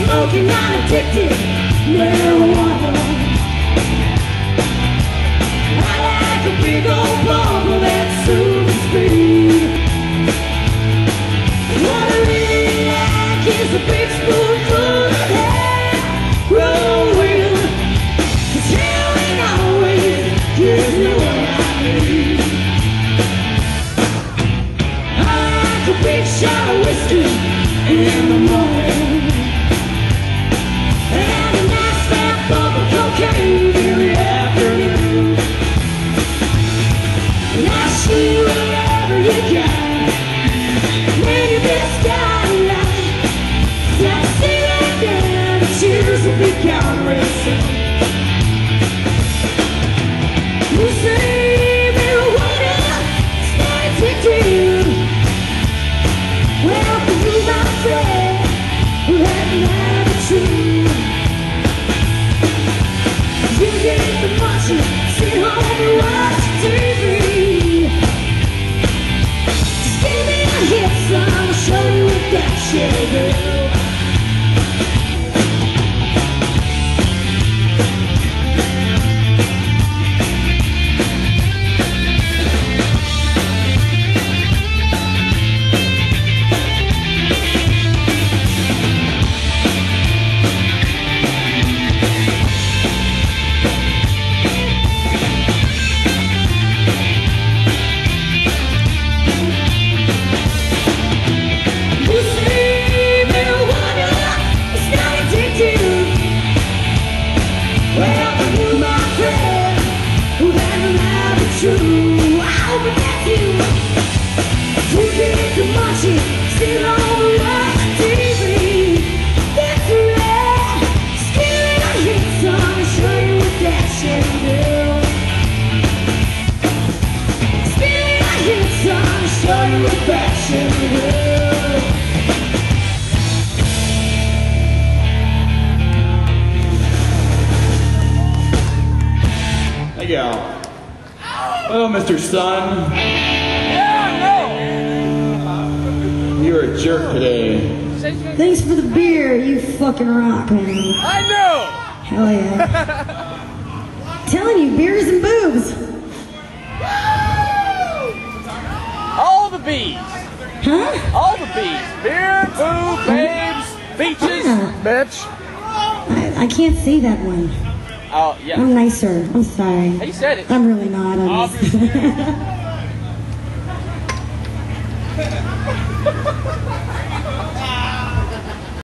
Smoking, not addicted, marijuana. I like a big old bubble that soothes speed. What I really like is a big spoonful of hair growing. 'Cause heroin always gives me what I need. I like a big shot of whiskey in the morning, and a nice fat bump of cocaine in the afternoon. And I see whatever you got when you just got a lot. Got to see right down the tears will be gone real soon. You say marijuana is not addictive. Well, for you, my friend, who had an attitude, you get the munchie, sit home and watch TV. Just give me a hit, son, I'll show you what that shit will. Still on the watch TV. That's right. Still a hit song to show you what that shit will. Still a hit song to show you what that shit will. Thank y'all. Well, Mr. Sun, you were a jerk today. Thanks for the beer, you fucking rock, man. I know! Hell yeah. Telling you, beers and boobs. All the bees. Huh? All the bees. Beer, boob, babes, beaches, bitch. I can't see that one. Oh, yeah. I'm nicer. I'm sorry. He said it. I'm really not. I'm Obviously.